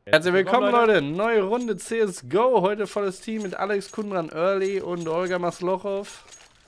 Herzlich willkommen, Leute. Neue Runde CSGO. Heute volles Team mit Alex, Kundran, Early und Olga Maslochow.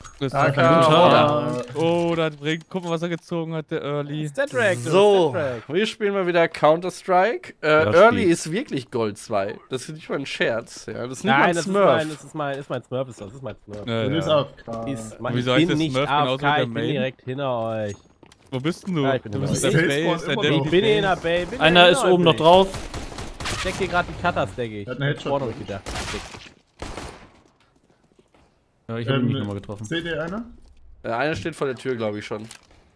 Oh, das bringt. Guck mal, was er gezogen hat, der Early. So, wir spielen mal wieder Counter-Strike. Early ist wirklich Gold 2. Das ist nicht mal ein Scherz. Ja, das ist nicht mal ein Smurf. Das ist mein Smurf. Das ist mein Smurf. Ja, Du bist ja. AFK. Wieso Ich heißt bin der nicht Smurf genauso AFK, wie der ich bin Main? direkt hinter euch. Wo bist denn du? Ja, ich bin Du in bist der in der Base. Base, Immer der noch. Ich bin in der Bay. Einer ist oben noch drauf. Ich steck hier gerade die Cutters, denke ich. Hat einen Headshot. Vorne wieder. Ja, ich habe ihn nicht nochmal getroffen. Seht ihr einer? Einer steht vor der Tür, glaube ich schon.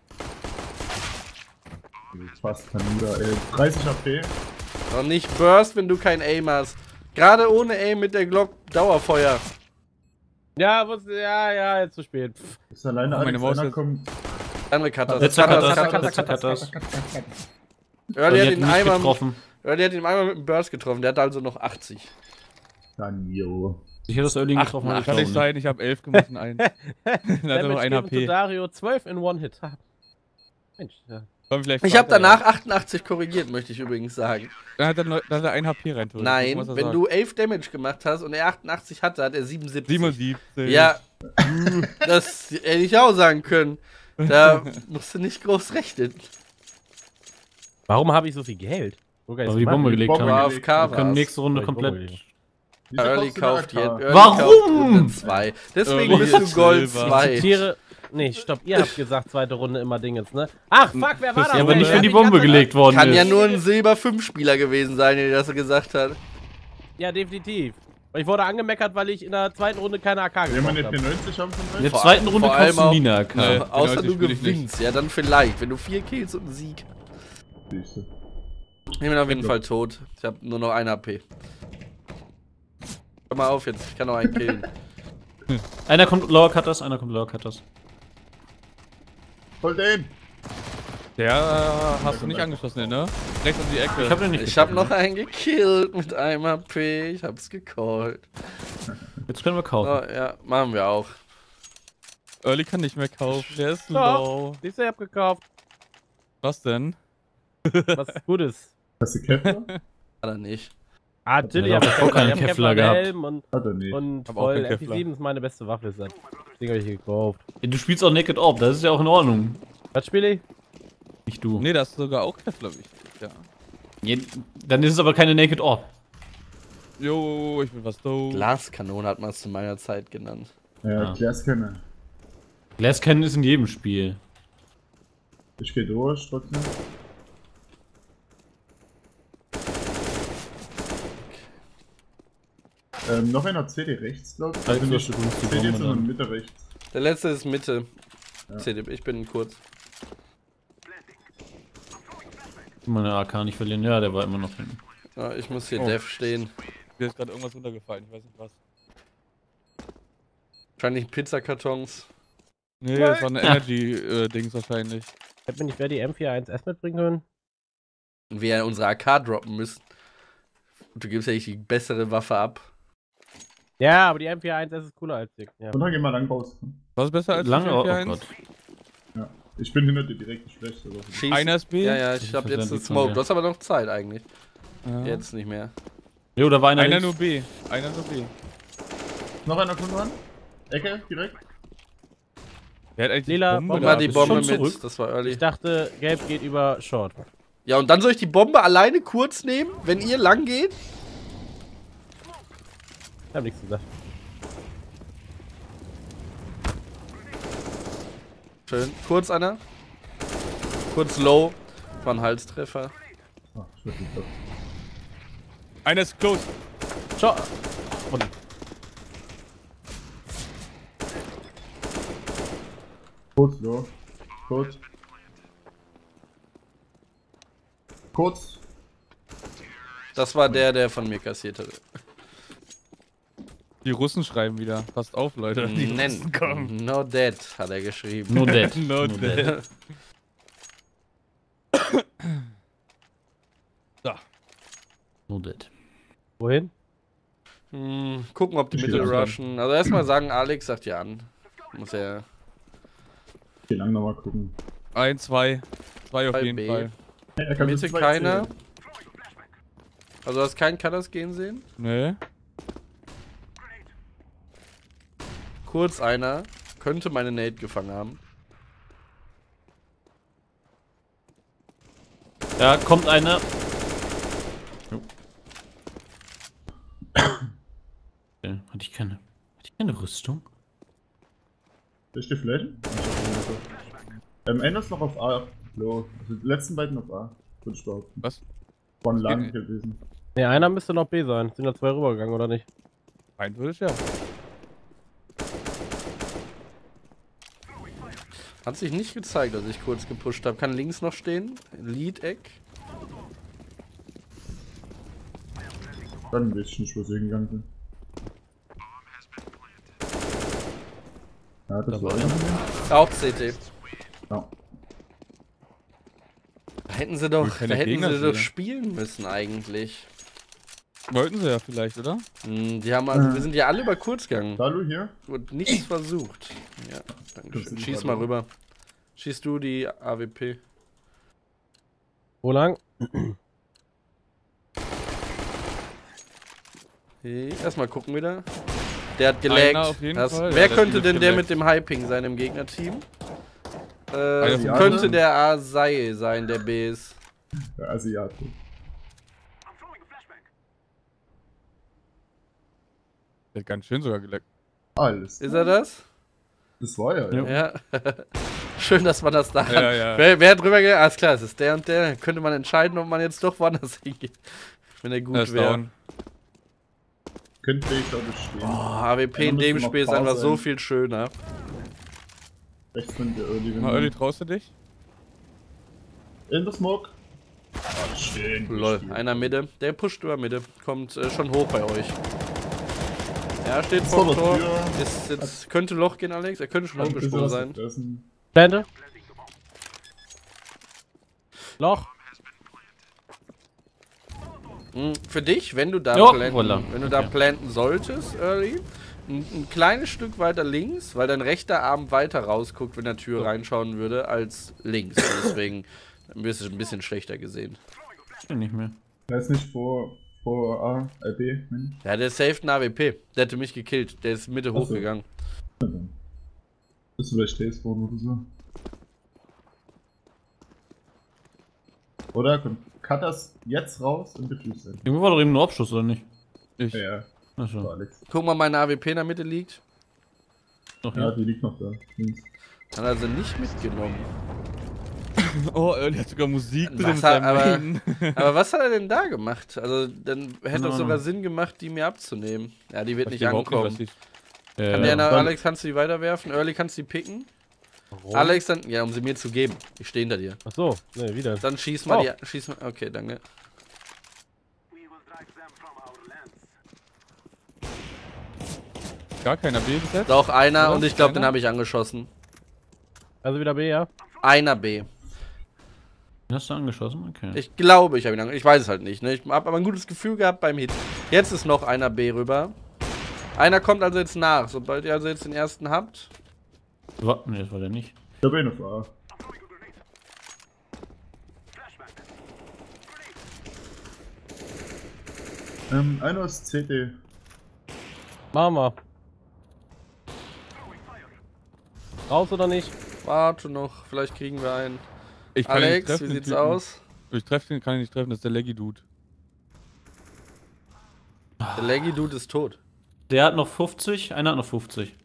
Fast Kanuda, ey. 30 HP. Noch nicht Burst, wenn du kein Aim hast. Gerade ohne Aim mit der Glock Dauerfeuer. Ja, jetzt zu spät. Ist alleine Oh, meine Alex, Maus einer ist- kommt. Andere Cutters. Letzter Cutters. Cutters. Early hat Die ihn hat mich einmal getroffen. mit dem Burst getroffen. Der hat also noch 80. Dann, yo. Ich hätte das Early getroffen. Ach, hab ich Kann nicht glauben. sein, ich habe 11 gemacht und 1. Dann hat er noch 1 Damage HP. zu Dario 12 in One-Hit. Mensch, ja. Komm, vielleicht Ich habe danach 88 korrigiert, möchte ich übrigens sagen. Dann hat er 1 HP rein. Nein, wenn du 11 Damage gemacht hast und er 88 hatte, hat er 77. 77. Ja, das hätte ich auch sagen können. Da musst du nicht groß rechnen. Warum habe ich so viel Geld? Weil wir die Bombe gelegt Bombe haben. gelegt. AFK Wir können war's. nächste Runde Weil ich Bombe komplett. gelegt. Wieso Early kaufst du kauft eine AK? jetzt. Warum? 2. Deswegen Early bist du ist Gold Silber. 2. Tiere. Nee, stopp, ihr habt gesagt, zweite Runde immer Dingens, ne? Ach, fuck, wer war das? Ja, aber nicht, Wer wenn die hat Bombe ganze- gelegt worden Kann ist. ja nur ein Silber 5 Spieler gewesen sein, der das gesagt hat. Ja, definitiv. Weil ich wurde angemeckert, weil ich in der zweiten Runde keine AK Will man gekauft eine habe. P90 haben von In der euch? zweiten Runde vor allem kannst du auch- nie eine AK. Nee. Außer genau, du spiel ich nicht. gewinnst. Ja, dann vielleicht. Wenn du 4 Kills und einen Sieg. Siehste. Ich bin auf jeden Fall tot. Ich habe nur noch 1 HP. Hör mal auf jetzt, ich kann noch einen killen. Einer kommt Lower Cutters, einer kommt Lower Cutters. Voll den! Der hast du nicht angeschossen, ne? Rechts um die Ecke. Ich hab den nicht Ich habe getroffen. noch einen gekillt mit einem HP. Ich hab's gecallt. Jetzt können wir So, kaufen. ja, machen wir auch. Early kann nicht mehr kaufen, der ist Doch. low. Siehst du, ich hab gekauft. Was denn? Was Gutes. Hast du Kevlar? Hat er nicht. Ah, natürlich Ja, hab ich auch keinen Kevlar, Kevlar gehabt. Helm und Hat er nicht. Und Hab auch voll, keinen Kevlar. MP7 ist meine beste Waffe. Das Ding hab ich gekauft. Du spielst auch Naked Orb, das ist ja auch in Ordnung. Was spiele ich? Nicht du. Ne, das ist sogar auch Kevlar wichtig, ja. Dann ist es aber keine Naked Orb. Jo, ich bin was doof. Glaskanone hat man es zu meiner Zeit genannt. Ja, Ah. Glasscanner. Glass Cannon ist in jedem Spiel. Ich geh durch, trotzdem. Noch einer CD rechts, glaube ich. Also nicht du musst die CD, Bombe sondern dann. Mitte rechts. Der letzte ist Mitte. Ja. CDB, ich bin kurz. Meine AK nicht verlieren. Ja, der war immer noch hinten. Ja, ich muss hier Oh. Dev stehen. Mir ist gerade irgendwas runtergefallen, ich weiß nicht was. Wahrscheinlich Pizzakartons. Nee, das war eine Energy-Dings wahrscheinlich. Hätte mir nicht wer die M41S mitbringen können? Und wir ja unsere AK droppen müssen. Und du gibst ja nicht die bessere Waffe ab. Ja, aber die M41S ist cooler als die. Ja. Und dann geh mal lang raus. Was ist besser als Lange, oh 4-1? Gott. Ja. Ich bin hinter dir direkt nicht schlecht. Also. Schieß. Einer ist B? Ja, ja, ich Ich hab jetzt einen verstehe Smoke. die Du hast aber noch Zeit eigentlich. Ja. Jetzt nicht mehr. Jo, da war einer. Einer links. nur B. Einer nur B. Noch einer kommt dran. Ecke, direkt. Der hat eigentlich Lila, die Mach Bombe mal ab, die ist Bombe schon mit. zurück. Das war early. Ich dachte, Gelb geht über Short. Ja, und dann soll ich die Bombe alleine kurz nehmen, wenn ihr lang geht? Ich hab nichts gesagt. Schön. Kurz einer. Kurz low. War ein Halstreffer. Ach, ich werd nicht ab. Einer ist close. Short! Und Kurz, so. Kurz. Kurz. Das war der von mir kassiert hatte. Die Russen schreiben wieder. Passt auf, Leute. Die Russen Nennen. kommen. No dead, hat er geschrieben. No dead. No dead. So. No dead. wohin? Gucken, ob die Ich Mitte will rushen. Also erstmal sagen, Alex sagt ja an. Muss er. Ich geh lang nochmal gucken. 1, 2. 2 auf Bei jeden B. Fall. Hey, er kann Mitte bis zwei keiner. zählen. Also du hast keinen Cutters gehen sehen? Nee. Kurz einer. Könnte meine Nate gefangen haben. Da kommt einer. Hatte ich keine Rüstung? Soll ich dir flashen? Einer ist noch auf A. Low. Also die letzten beiden auf A. Würde ich behaupten. Was? Von lang gewesen. Ne, einer müsste noch B sein. Sind da 2 rübergegangen, oder nicht? Rein würde ich ja. Hat sich nicht gezeigt, als ich kurz gepusht habe. Kann links noch stehen. Lead-Eck. Dann weiß ich nicht, wo sie hingegangen sind. Ja, das war einer. Auch CT. Ja. Da hätten sie doch, keine Gegner doch sehen. spielen müssen eigentlich. Wollten sie ja vielleicht, oder? Die haben also, wir sind ja alle über kurz gegangen. Hallo hier. Und nichts versucht. Ja, danke schön. Schieß mal rüber. Schieß du die AWP. Wo lang? Okay, erstmal gucken wieder. Der hat Einer gelaggt. auf jeden Fall. Wer Ja, der könnte ist denn der gelaggt. mit dem Hyping sein im Gegnerteam? Einer Könnte der Asai sein, der B ist. Der Asiate. Der hat ganz schön sogar geleckt. Alles. Ist er das? Das war ja. Ja. Schön, dass man das da hat. Ja, ja. Wer drüber geht, alles klar, es ist der und der. Könnte man entscheiden, ob man jetzt doch woanders hingeht. Wenn er Er gut ist wäre. down. Könnte ich glaube ich stehen. Oh, AWP in Einer dem müsste Spiel ist noch einfach Pause so sein. viel schöner. Rechts von der Early. Mal Early, traust du dich? In der Smoke. Ah, schön. Lol, gespielt. einer Mitte. Der pusht über Mitte. Kommt schon hoch bei euch. Ja, steht Ist vor vor dem der Tor. Tür. Ist jetzt, könnte Loch gehen, Alex. Er könnte schon Hat ein bisschen hochgesprungen was sein. gefressen. Blende. Loch. Für dich, wenn du da Jo, planten, voilà. wenn du da Okay. planten solltest, Early, ein kleines Stück weiter links, weil dein rechter Arm weiter rausguckt, wenn der Tür reinschauen würde, als links. Deswegen wirst du ein bisschen schlechter gesehen. Nicht mehr. Der ist nicht vor A, B, Mensch. Ja, der saved ein AWP. Der hätte mich gekillt. Der ist Mitte Ach so. hochgegangen. Bist du bei Stayspawnen oder so? Oder? Cut das jetzt raus und Diffuse sein. Irgendwo war doch eben nur Abschuss, oder nicht? Ich. Ja, Ach so so. Alex. Guck mal, meine AWP in der Mitte liegt. Doch, Ja, ja. die liegt noch da. Links. Hat also nicht mitgenommen. Oh, Early hat sogar Musik drin. Was mit hat- seinem aber- Main. Aber was hat er denn da gemacht? Also, dann hätte Keine es sogar Ahnung. Sinn gemacht, die mir abzunehmen. Ja, die wird nicht Verstehe überhaupt ankommen. was ich- Kann der nach dann- Alex, kannst du die weiterwerfen? Early kannst du die picken? Alex, dann, ja, um sie mir zu geben. Ich stehe hinter dir. Ach so. Ne, wieder. Dann schieß mal Oh. die, schieß mal, okay, danke. Gar keiner B besetzt. Doch, einer Oder? und ich glaube, den Einer? habe ich angeschossen. Also wieder B, ja? Einer B. Den hast du angeschossen? Okay. Ich glaube, ich habe ihn angeschossen. Ich weiß es halt nicht, ne? Ich habe aber ein gutes Gefühl gehabt beim Hit. Jetzt ist noch einer B rüber. Einer kommt also jetzt nach. Sobald ihr also jetzt den ersten habt. Nee, das war der nicht. Da bin ich auf A. Einer ist CT. Machen wir. Raus oder nicht? Warte noch, vielleicht kriegen wir einen. Ich kann ihn nicht Alex, treffen, wie den sieht's Typen. aus? Ich treffe den, kann ihn nicht treffen, das ist der Leggy-Dude. Der Leggy-Dude ist tot. Der hat noch 50, einer hat noch 50.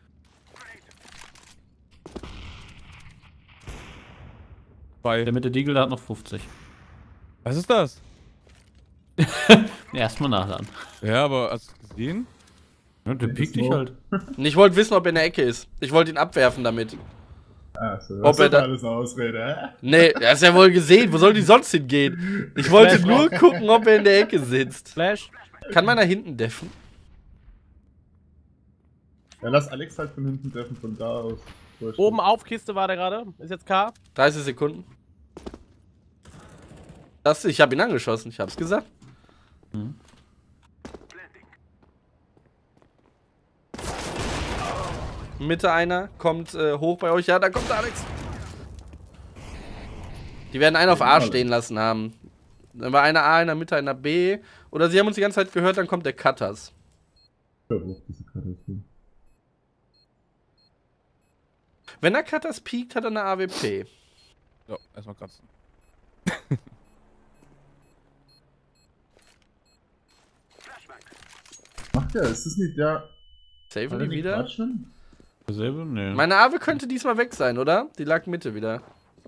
Der mit der Deagle, der hat noch 50. Was ist das? Erstmal nachladen. Ja, aber hast du gesehen? Ja, der Das piekt dich nur- halt. Und ich wollte wissen, ob er in der Ecke ist. Ich wollte ihn abwerfen damit. Achso, Ob das er ist da- alles eine Ausrede, hä? Nee, er ist ja wohl gesehen. Wo soll die sonst hingehen? Ich wollte Flash. nur gucken, ob er in der Ecke sitzt. Flash. Kann man da hinten deffen? Ja, lass Alex halt von hinten treffen, von da aus. Oben auf Kiste war der gerade. Ist jetzt K. 30 Sekunden. Ich habe ihn angeschossen, ich hab's gesagt. Mitte einer, kommt hoch bei euch. Ja, da kommt der Alex. Die werden einen auf A stehen lassen haben. Dann war einer A, einer Mitte, einer B. Oder sie haben uns die ganze Zeit gehört, dann kommt der Cutters. Ja, wo diese Karte ist. Wenn der Cutters piekt, hat er eine AWP. So, erstmal kratzen. Macht der? Ist das nicht der... Safen die wieder? Quatschen? Dasselbe? Nee. Meine AWP könnte diesmal weg sein, oder? Die lag Mitte wieder.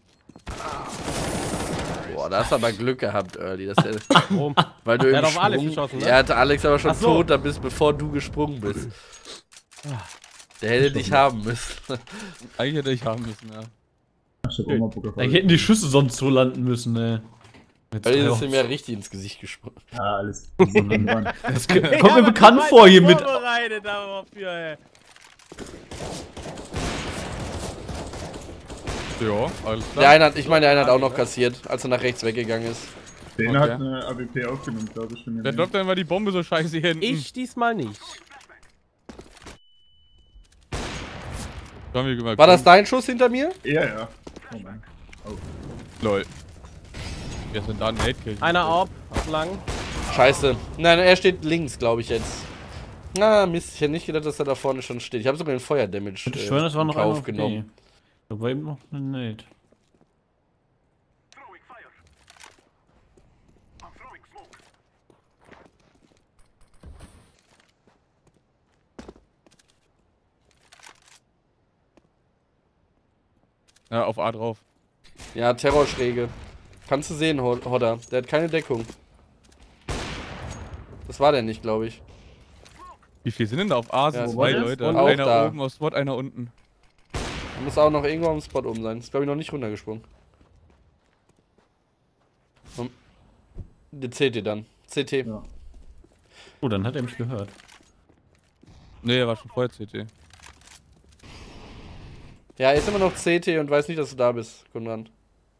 Boah, da hast du aber Glück gehabt, Early. Dass der, Warum? weil du Der im hat auf Alex Sprung- geschossen, ne? Er hatte Alex aber schon Ach so. tot, da bist, bevor du gesprungen bist. Der hätte dich haben müssen. Eigentlich hätte ich haben müssen, ja. Ach, ich hab auch mal Bock auf Da hätten die Schüsse sonst so landen müssen, ey. Jetzt Weil ist ihm ja richtig ins Gesicht gesprungen. Ja, alles. Wir sind dann dran. Das kommt mir bekannt vor hier mit. Vorbereitet dafür, ey. Ja, alles klar. Der eine hat, ich meine, der eine hat auch noch kassiert, als er nach rechts weggegangen ist. Den Okay. hat eine AWP aufgenommen, glaube ich. Von Wer droppt denn mal die Bombe so scheiße hier hinten? Ich diesmal nicht. Sollen wir mal War das gucken? dein Schuss hinter mir? Ja, ja. Oh Mann. Lol. Wer ist denn da ein Nate-Kill? Einer auf lang. Scheiße. Nein, er steht links, glaube ich jetzt. Na, Mist, ich hätte nicht gedacht, dass er da vorne schon steht. Ich habe sogar den Feuerdamage Ich schwöre, das war noch einer auf aufgenommen. B. Da war eben noch ein Nate. Ja, auf A drauf. Ja, Terrorschräge. Kannst du sehen, Hodder. Der hat keine Deckung. Das war der nicht, glaube ich. Wie viel sind denn da auf A? Ja, Sind zwei das? Leute. Und auch Einer da. oben auf Spot, einer unten. Muss auch noch irgendwo am Spot oben sein. Ist, glaube ich, noch nicht runtergesprungen. Der CT dann. CT. Ja. Oh, dann hat er mich gehört. Ne, er war schon vorher CT. Ja, er ist immer noch CT und weiß nicht, dass du da bist, Konrad.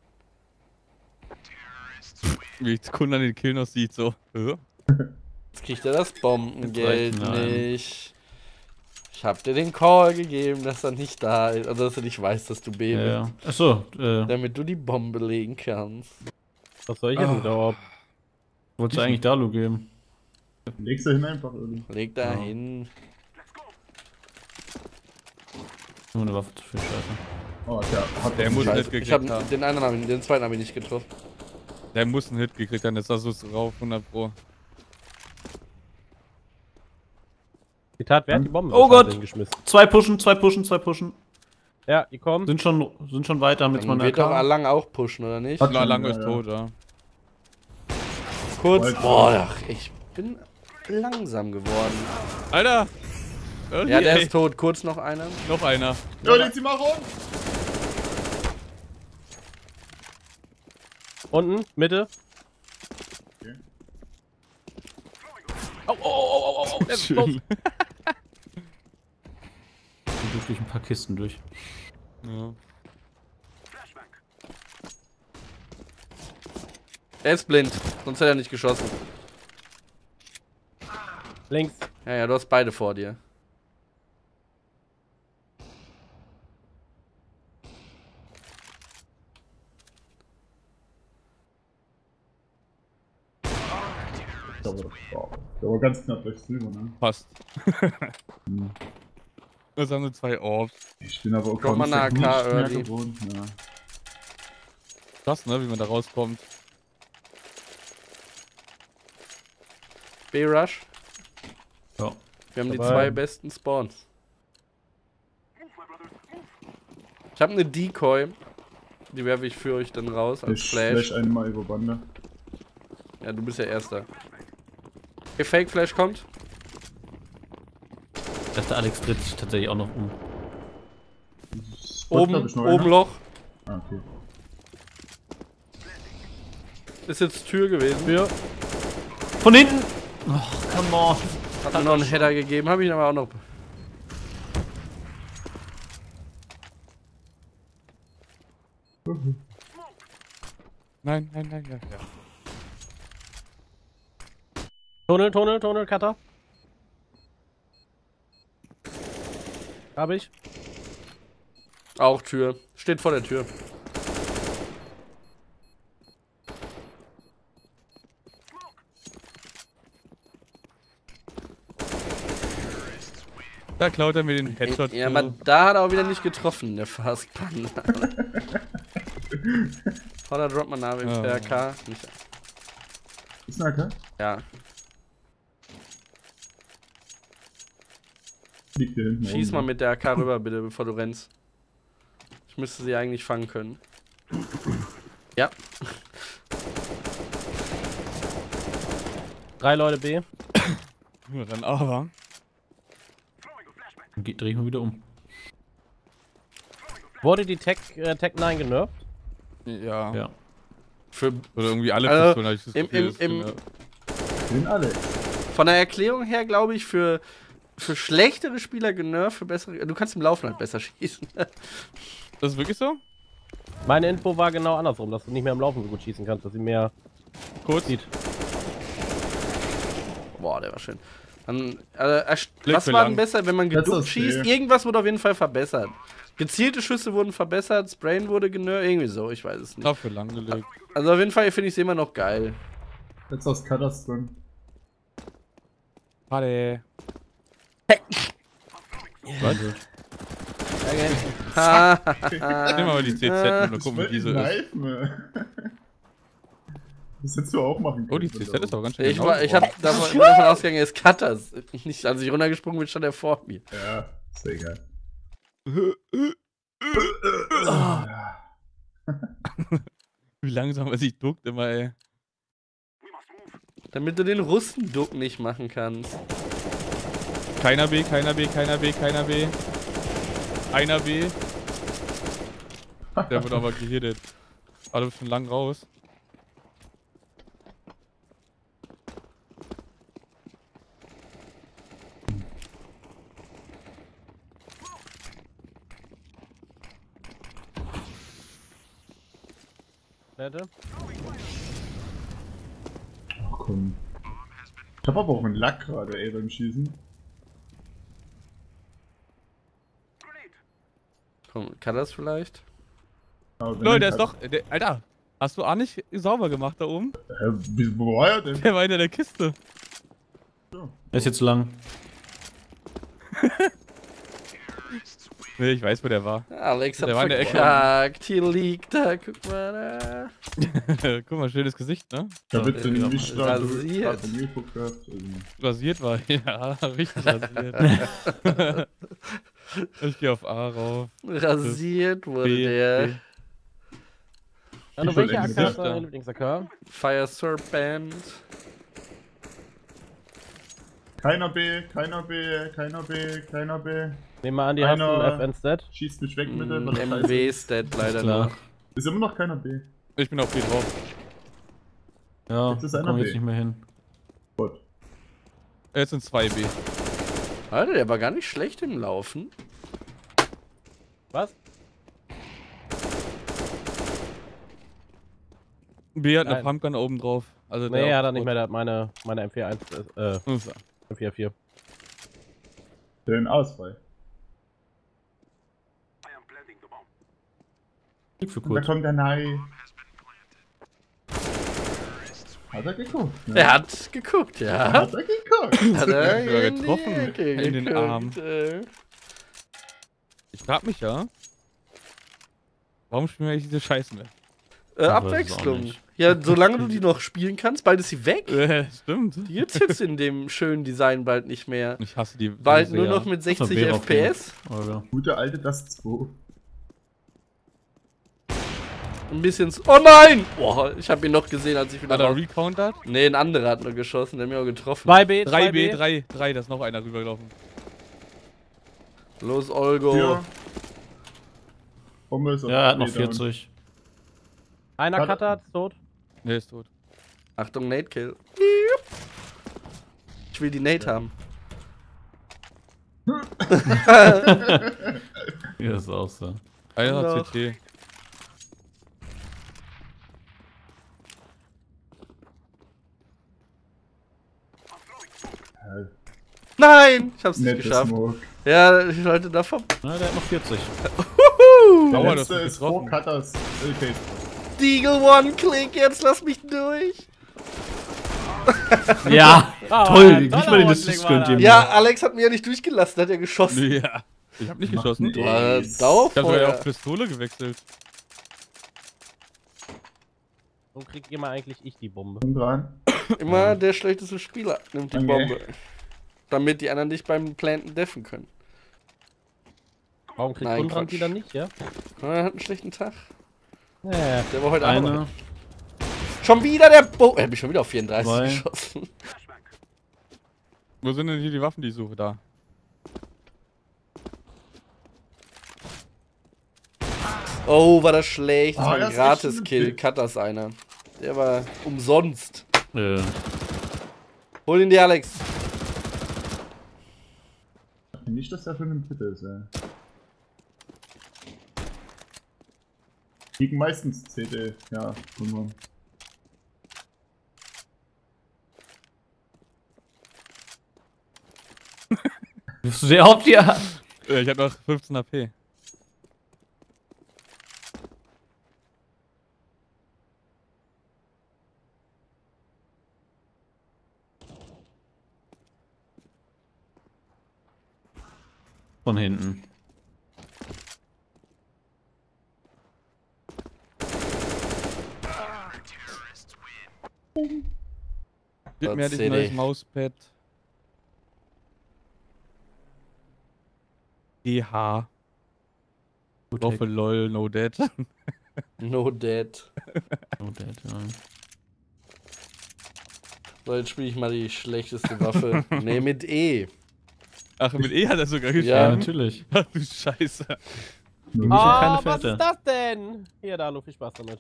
Wie ich Kunden an den Kill noch sieht, so. Jetzt kriegt er das Bombengeld Jetzt reicht nein. nicht. Ich hab dir den Call gegeben, dass er nicht da ist. Also, dass er nicht weiß, dass du B bist. Ja. Achso, Damit du die Bombe legen kannst. Was soll ich jetzt wieder? wolltest du eigentlich Dalu geben? Legst du hin einfach irgendwie. Leg da hin. Nur eine Waffe zu viel Scheiße. Oh, hat Der muss Scheiße. nicht Ich hab gekriegt haben. den zweiten habe ich nicht getroffen. Der muss einen Hit gekriegt haben, jetzt hast du es drauf, 100 Pro. Zitat, wer hat die Bombe Oh Gott! geschmissen? Zwei pushen. Ja, die kommen. Sind schon weiter, haben jetzt mal Dann eine wird doch AK. Alang auch pushen, oder nicht? Hat- Na, lang Ja, ist ja. tot, ja. Kurz. Alter. Boah, ach, ich bin langsam geworden. Alter! Ja, der ist tot. Kurz noch einer. Noch einer. Ja, leg sie mal rum! Unten, Mitte. Okay. Oh, der ist los. Schön. Durch ein paar Kisten durch. Ja. Er ist blind. Sonst hätte er nicht geschossen. Links. Ja, du hast beide vor dir. Der war ganz knapp rechts drüber, ne? Passt. Das haben wir zwei Orbs. Ich bin aber auch Guck mal nach AK nicht mehr early. gewohnt. Ja. Krass, ne, wie man da rauskommt. B-Rush. Ja. Wir haben die Dabei. zwei besten Spawns. Ich habe eine Decoy. Die werfe ich für euch dann raus als Ich Flash. flash einmal über Bande. Ja, du bist ja Erster. Okay, Fake Flash kommt. Ich dachte, Alex dreht sich tatsächlich auch noch um. Spot, Oben, glaub ich, noch oben einer. Loch. Ah, okay. Ist jetzt Tür gewesen. Tür. Von hinten! Oh, come on. Hat mir noch einen Header gegeben, habe ich ihn aber auch noch. Nein, ja. Tunnel, Cutter. Hab ich. Auch Tür. Steht vor der Tür. Da klaut er mir den Headshot. Ja, aber da hat er auch wieder nicht getroffen, der Fastpan. Oder droppt man nach dem PRK? Nicht. Ist ein AK? Ja. Liegt hier hinten. Schieß oben. mal mit der AK rüber, bitte, bevor du rennst. Ich müsste sie eigentlich fangen können. Ja. 3 Leute B. Ja, dann aber. Dreh ich mal wieder um. Wurde die Tech 9 genervt? Ja. Ja. Für, Oder irgendwie alle Also, Pistolen, hab ich das Gefühl, das genervt. Sind alle. von der Erklärung her, glaube ich, für schlechtere Spieler genervt, für bessere. Du kannst im Laufen halt besser schießen. Das ist wirklich so? Meine Info war genau andersrum, dass du nicht mehr im Laufen so gut schießen kannst, dass sie mehr Kurz. sieht. Boah, der war schön. Dann, was war denn besser, wenn man Das geduckt ist schießt? okay. Irgendwas wurde auf jeden Fall verbessert. Gezielte Schüsse wurden verbessert, Sprayen wurde genervt, irgendwie so, ich weiß es nicht. Dafür lang gelegt. Also auf jeden Fall finde ich es immer noch geil. Jetzt aus Cutters drin. Warte. Was? Nimm mal die CZ und gucken, wie diese ist. Das hättest du auch machen können. Oh, die CZ ist aber ganz schön Ich genau hab geworden. davon ausgegangen, er ist Cutters. Nicht, als ich runtergesprungen bin, stand er vor mir. Ja, ist ja egal. Wie langsam er sich duckt immer, ey. Damit du den Russenduck nicht machen kannst. Keiner B, keiner B, keiner B, keiner B. Einer B. Der wird aber gehittet. Aber du bist schon lang raus. Nette. Ach komm. Ich hab aber auch einen Lack gerade, ey, beim Schießen. Komm, Cutters vielleicht? Aber wenn Leute, der er- ist doch. Alter, hast du auch nicht sauber gemacht da oben? Wo war er denn? Der war hinter der Kiste. Er ist jetzt lang. Nee, ich weiß, wo der war. Alex hat Der war in der Ecke. verkackt. Hier liegt er, guck mal da. Guck mal, schönes Gesicht, ne? Ich hab jetzt den Ja, nicht da rasiert. gerade von mir geguckt gehabt. Also, Rasiert war, ja, richtig rasiert. Ich geh auf A rauf. Rasiert wurde B, der. B. Hallo, Ich will welche AK endlich ist dein Lieblings-AK? Fire Serpent. keiner B, keiner B, keiner B, keiner B. Nehmen wir an, die hast du Einer- ein FNZ. Schießt mich weg mit der, was scheiße MW-Stat leider Klar. noch. ist immer noch keiner B. Ich bin auf B drauf. Ja, Jetzt ist da einer komm B. jetzt nicht mehr hin. Gut. Jetzt sind 2 B. Alter, der war gar nicht schlecht im Laufen. Was? B hat eine Nein. Pumpgun oben drauf. Also Nee, der hat er nicht mehr, der hat meine M41, Ist M44. Den Ausfall. Klick für Und da kurz. kommt der Nai. Hat er geguckt? Ne? Er hat geguckt, ja. Hat er geguckt? Hat er sogar in die getroffen. Ecke In den geguckt, Arm. ey. Ich frag mich ja. Warum spielen wir eigentlich diese Scheiße mit? weiß es auch Abwechslung. nicht. Ja, solange du die noch spielen kannst, bald ist sie weg. Stimmt. Die gibt's jetzt in dem schönen Design bald nicht mehr. Ich hasse die. Bald sehr. nur noch mit 60 B aufgehen. FPS. Oder? Gute alte Das 2. Ein bisschen. Oh nein! Boah, ich habe ihn noch gesehen, als ich wieder Hat er raus. recountert? Nee, ein anderer hat nur geschossen, der hat mich auch getroffen. 2B, 3B, 3, da ist noch einer rübergelaufen. Los, Olgo. Hier. Bombe ist auf Ja, er hat noch B down. 40. Einer Warte. Cutter, ist tot. Ne, ist tot. Achtung, Nate Kill. Ich will die Nate haben. Ja, ist auch so. Einer Doch. hat CT. Nein! Ich hab's nicht Nette geschafft. Smoke. Ja, ich sollte davon. Na, der hat noch 40. Der Aua, letzte das hat ist vor getroffen. Cutters. Okay. Deagle One Click, jetzt lass mich durch. Ja! Toll, nicht mal den Assist gönnt ihr mir. Ja, Alex hat mir ja nicht durchgelassen, hat er geschossen. Ja. Ich hab nicht geschossen. Nee. Ich War hab sogar Dauerfeuer. auf Pistole gewechselt. So krieg immer eigentlich ich die Bombe. Komm rein. Immer der schlechteste Spieler nimmt die Okay. Bombe. Damit die anderen dich beim Planten deffen können. Warum kriegt Nein, Unrand Quatsch. die dann nicht, ja? Er hat einen schlechten Tag. Ja. Der war heute Eine, Abend. Schon wieder der Bo. Er hat mich schon wieder auf 34 Zwei. geschossen. Wo sind denn hier die Waffen, die ich suche? Da. Oh, war das schlecht. Das Oh, war das ein ist Gratis-Kill. schlimm. Cut das einer. Der war umsonst. äh, Hol ihn dir, Alex. Nicht, dass er schon im Pit ist, ey. Liegen meistens CD, ja. Irgendwann. wirst du der Haupttier? Ich hab noch 15 HP. Von hinten. Gib mir CD. ein neues Mauspad. GH. Waffe lol, no dead. No dead. Oh, der, ja. So, jetzt spiele ich mal die schlechteste Waffe. Nee, mit E. Ach, mit E hat er sogar Ja. Ja, gespielt. natürlich. Ach du Scheiße. Keine Ah, was Fährte. ist das denn? Hier, da, viel Spaß damit.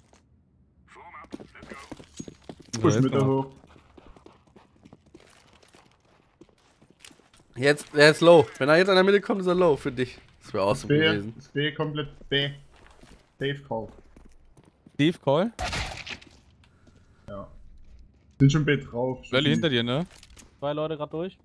Push jetzt mit da mal. hoch. Jetzt, er ist low. Wenn er jetzt an der Mitte kommt, ist er low für dich. Das wäre awesome B, gewesen. ist B komplett B. Safe Call. Steve Call? Ja. Sind schon B drauf. Lolli hinter dir, ne? 2 Leute gerade durch.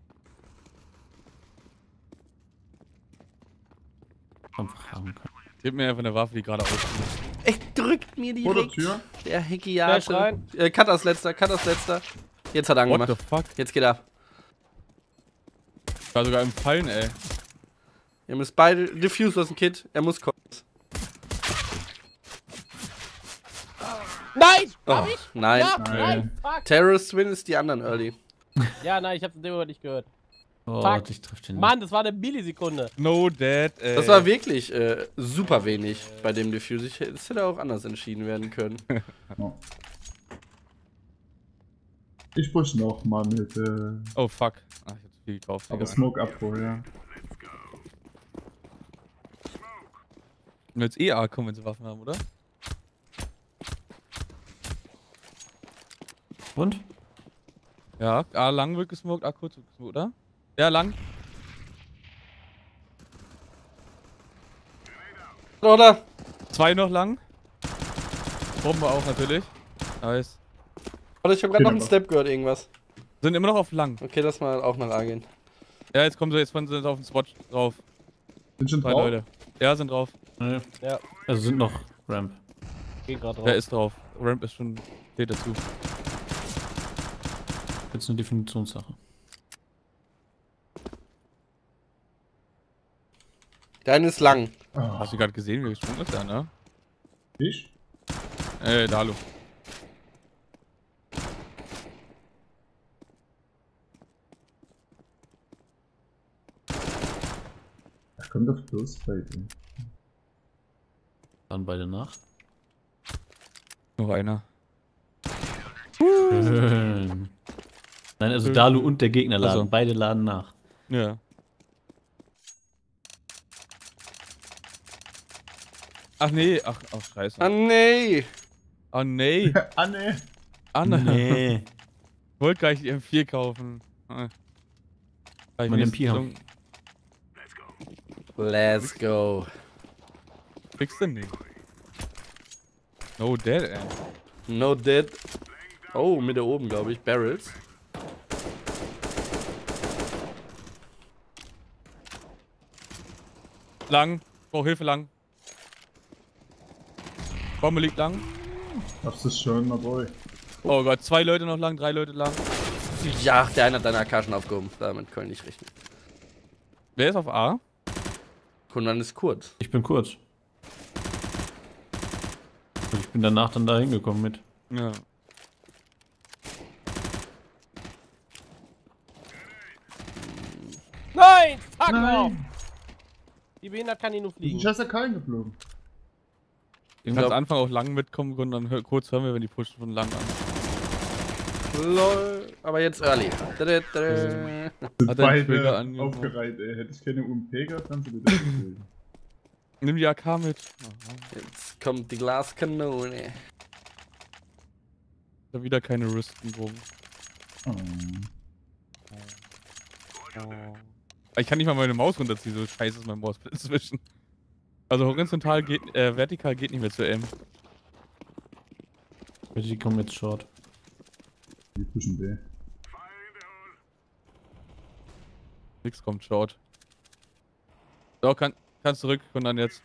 Einfach haben können. Gib mir einfach eine Waffe, die gerade ausgeht. Er drückt mir Vor der direkt. Tür. Der Flash Heckiate. rein. Cut das letzter, cut das letzter. Jetzt hat er What angemacht. the fuck? Jetzt geht er. Ich war sogar im Fallen, ey. Ihr müsst beide. Diffuse aus dem Kit. Er muss kommen. Nein! Oh, Hab ich? nein. Ja, Nein. nein, fuck. Terrorist Twin ist die anderen Early. Ja, nein, ich hab's in dem Moment nicht gehört. Oh, Fuck. ich treffe den nicht. Mann, das war eine Millisekunde. No dead, ey. Das war wirklich super wenig bei dem Diffuse. Das hätte auch anders entschieden werden können. Ja. Ich push noch mal mit, Oh fuck. Ach, ich hab zu viel gekauft. aber Digga. Smoke Abro, ja. Und jetzt eh A kommen, wenn sie Waffen haben, oder? Und? Ja, A lang wird gesmoked, A kurz wird gesmoked, oder? Ja, lang. Oder? 2 noch lang. Bombe auch natürlich. Nice. Oder ich hab gerade noch einen Genau. Step gehört, irgendwas. Sind immer noch auf lang. Okay, lass mal auch nach A gehen. Ja, jetzt kommen sie jetzt von auf den Spot drauf. Sind schon 2 drauf? Leute. Ja, sind drauf. Nee. Ja, Also sind noch Ramp. geht gerade drauf. Der ist drauf. Ramp ist schon. Steht dazu. Jetzt eine Definitionssache. Deine ist lang. Ah, Hast du gerade gesehen, wie gesprungen ist der, ne? ich? Dalu. Ach, kommt auf Plus bei dir. Dann beide nach. Noch einer. Schön. Nein, also Dalu und der Gegner laden. Also. Beide laden nach. Ja. Ach nee, ach scheiße. Ah, nee. Oh nee. Ah, ne. Anne. Nee. Wollte gleich die M4 kaufen. Ah. Weil ich Mal mir den MP haben. Let's go. Kriegst du nicht. No dead, ey. No dead. Oh, mit da oben, glaube ich. Barrels. Lang. Brauch Hilfe lang. Bombe liegt lang. Hast du schon, my boy. Oh Gott, 2 Leute noch lang, 3 Leute lang. Ja, der eine hat deine AK schon aufgehoben. Damit können wir nicht rechnen. Wer ist auf A? Kundan ist kurz. Ich bin kurz. Und ich bin danach dann da hingekommen mit. Ja. Nein! Fuck off! Nein! Die behindert kann die nur Wie fliegen. ist Scheiße kein geflogen? Du kannst Anfang auch lang mitkommen und dann kurz hören wir, wenn die pushen von lang an. Lol. Aber jetzt early. Sind Hat er den beide Trigger angenommen? aufgereiht, ey. Hätte ich keine UMP gehabt, dann sie wieder geflogen. Nimm die AK mit. Jetzt kommt die Glaskanone. Da wieder keine Rüstenbogen. Oh. Ich kann nicht mal meine Maus runterziehen, so scheiße ist mein Mauspad inzwischen. Also horizontal geht, vertikal geht nicht mehr zu aim. Die kommen jetzt short. Die pushen B. Nix kommt short. So, kannst zurück und dann jetzt.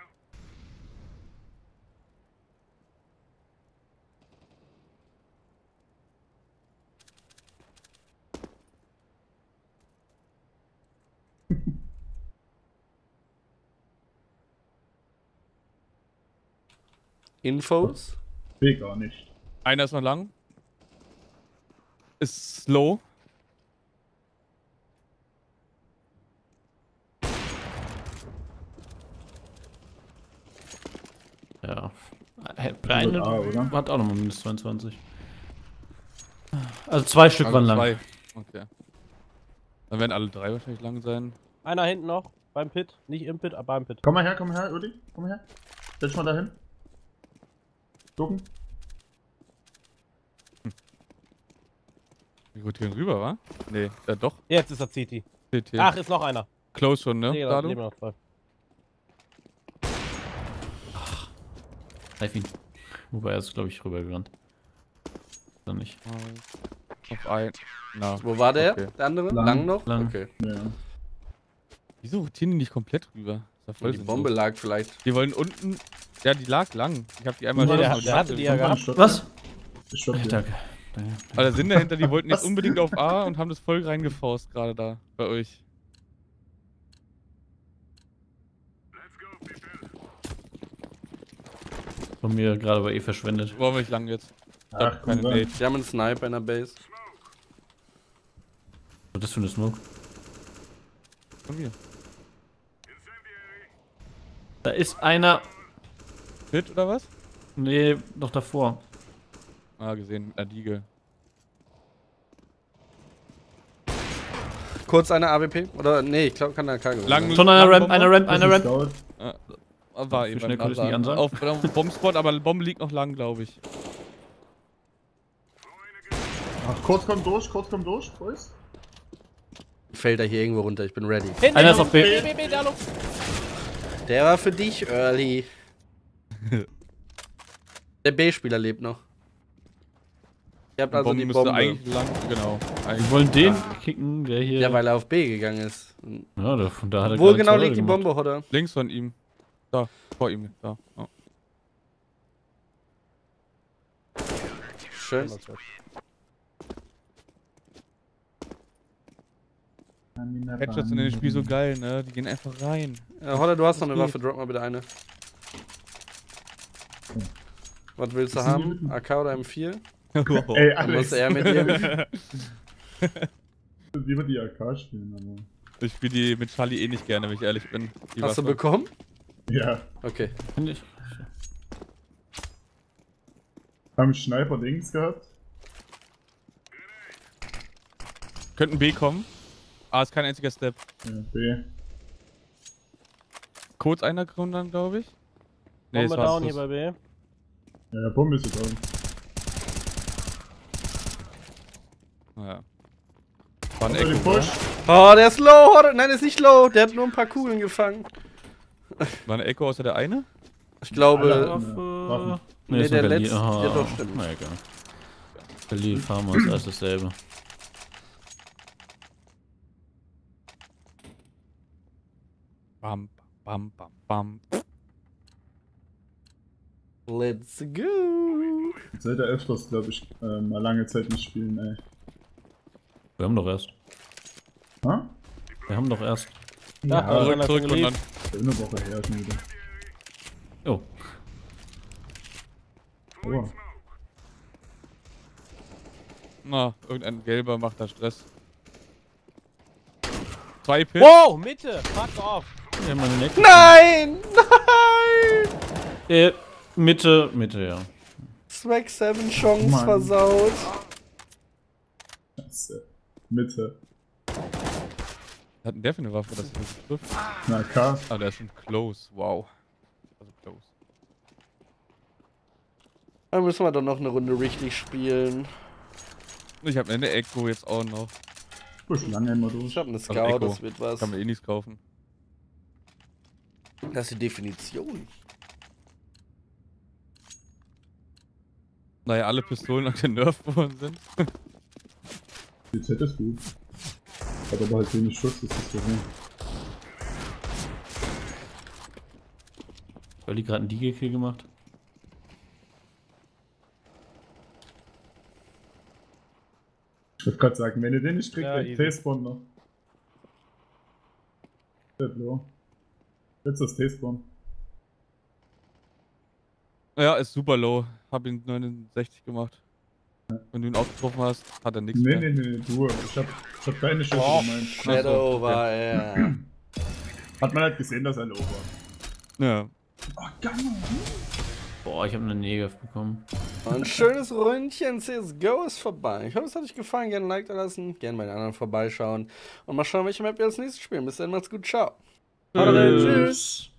Infos. B gar nicht. Einer ist noch lang. Ist slow. Ja. Eine A, oder? hat auch nochmal minus 22. Also 2 Stück waren lang. Zwei. Okay. Dann werden alle 3 wahrscheinlich lang sein. Einer hinten noch. Beim Pit. Nicht im Pit, aber beim Pit. Komm mal her, Udi. Komm mal her. Setz mal dahin. Gucken. Wie gut gehen rüber, wa? Nee, doch. Jetzt ist er CT. CT. Ach, ist noch einer. Close schon, ne? Nee, da Dado? leben noch zwei. Greif ihn. Wobei er ist, glaube ich, rübergerannt. Dann nicht. Auf ein. Na. Wo war der? Okay. Der andere? Lang. Lang noch? Lang. Okay. Ja. Wieso rotieren die nicht komplett rüber? Ist ja voll Die sinnlos. Bombe lag vielleicht. Die wollen unten. Ja, die lag lang. Ich hab die einmal Nee, schon der mal hatte die ja gehabt. Was? Ich stopp Ja, hier. danke. Aber der Sinn dahinter, die wollten jetzt Was? unbedingt auf A und haben das voll reingeforst gerade da bei euch. Von mir gerade aber eh verschwendet. Wollen wir nicht lang jetzt? Ach, Keine komm rein. Nate. Die haben einen Sniper in der Base. Was ist das für eine Smoke? Von mir. Da ist einer. Pit oder was? Nee, noch davor. Ah, gesehen. Diege. Kurz eine AWP? Oder nee, ich glaube, kann der AK gewesen Lang- sein. Schon einer Ramp, Bombe? einer Ramp, Das einer ist Ramp. Scout. War Wie eben schnell beim könntest du nicht Ansagen. ansagen? Auf Bombspot, aber Bombe liegt noch lang, glaube ich. Ach, kurz kommt durch, Boys. Fällt er hier irgendwo runter, ich bin ready. Hinten, Einer ist auf B. B, da Luft. Der war für dich early. Der B-Spieler lebt noch. Ihr habt also Bombe die müsste Bombe. eigentlich lang, genau. Wir Eigentlich. wollen den kicken, der hier. Ja, weil er auf B gegangen ist. Ja, von da hat er Wo gerade genau zwei liegt die gemacht. Bombe, oder? Links von ihm. Da, vor ihm. Da. Oh. Schön. Headshots in dem Spiel so geil, ne? Die gehen einfach rein. Holler, du hast noch eine geht. Waffe, drop mal bitte eine. Was willst du Was sind die haben? Lippen? AK oder M4? Ey, Dann muss Alex. er mit dir. Lieber die AK spielen, aber. Ich spiele die mit Charlie eh nicht gerne, wenn ich ehrlich bin. Die Hast du Waffe. bekommen? Ja. Okay. Find ich. Haben Sniper links gehabt. Könnten B kommen. A ist kein einziger Step. Ja, B. Kurz einer Grund dann, glaube ich. Nee, Bombe down hier bei B. Ja, Bombe ist down. Ja. War ein Unter den Echo, Push. oder? Oh, der ist low. Holler. Nein, der ist nicht low. Der hat nur ein paar Kugeln gefangen. War ein Echo außer der eine? Ich glaube. Waffen. Nee, Nee, ist der nur Berlin. letzte- Oh, ja, doch, stimmt. Na egal. Berlin, Pharma ist alles dasselbe. Bam, bam, bam, bam. Let's go. Seit der öfters, glaube ich, mal lange Zeit nicht spielen, ey. Wir haben doch erst. Ha? Wir haben doch erst. Ja, Zurück, zurück und dann. Eine Woche her schon wieder. Oh. Oh. Na, irgendein Gelber macht da Stress. 2 Pits. Wow, Mitte! Fuck off! Ja, meine Necke. Nein! Nein! Mitte, ja. Swag 7 Chance Mann. versaut. Scheiße. Mitte. Was hat denn der für eine Waffe, das ist trifft? Na, K. Ah, der ist schon close. Wow. Also close. Dann müssen wir doch noch eine Runde richtig spielen. Ich habe eine Echo jetzt auch noch. Push lange immer durch. Ich hab eine Also Scout, Echo. das wird was. Kann man eh nichts kaufen. Das ist die Definition. Naja, alle Pistolen nerf worden sind. Die Z ist gut. Hat aber halt wenig Schuss, das ist das Problem. Weil die gerade einen DG-Kill gemacht. Ich wollte gerade sagen, wenn ihr den nicht kriegt, Ja, dann easy. T-Spawn noch. Der Blau. Jetzt das T-Spawn. Ja, ist super low. Hab ihn 69 gemacht. Wenn du ihn auch getroffen hast, hat er nichts Nee, mehr. nee, du. Ich hab deine Schüsse Oh. gemeint. Shadow okay. war er. Hat man halt gesehen, dass er low war. Ja. Oh, Gamma. Boah, ich habe eine Negev bekommen. Ein schönes Ründchen CSGO ist vorbei. Ich hoffe, es hat euch gefallen. Gerne ein Like da lassen. Gerne bei den anderen vorbeischauen. Und mal schauen, welche Map wir als nächstes spielen. Bis dann, macht's gut. Ciao. Tschüss. Tschüss.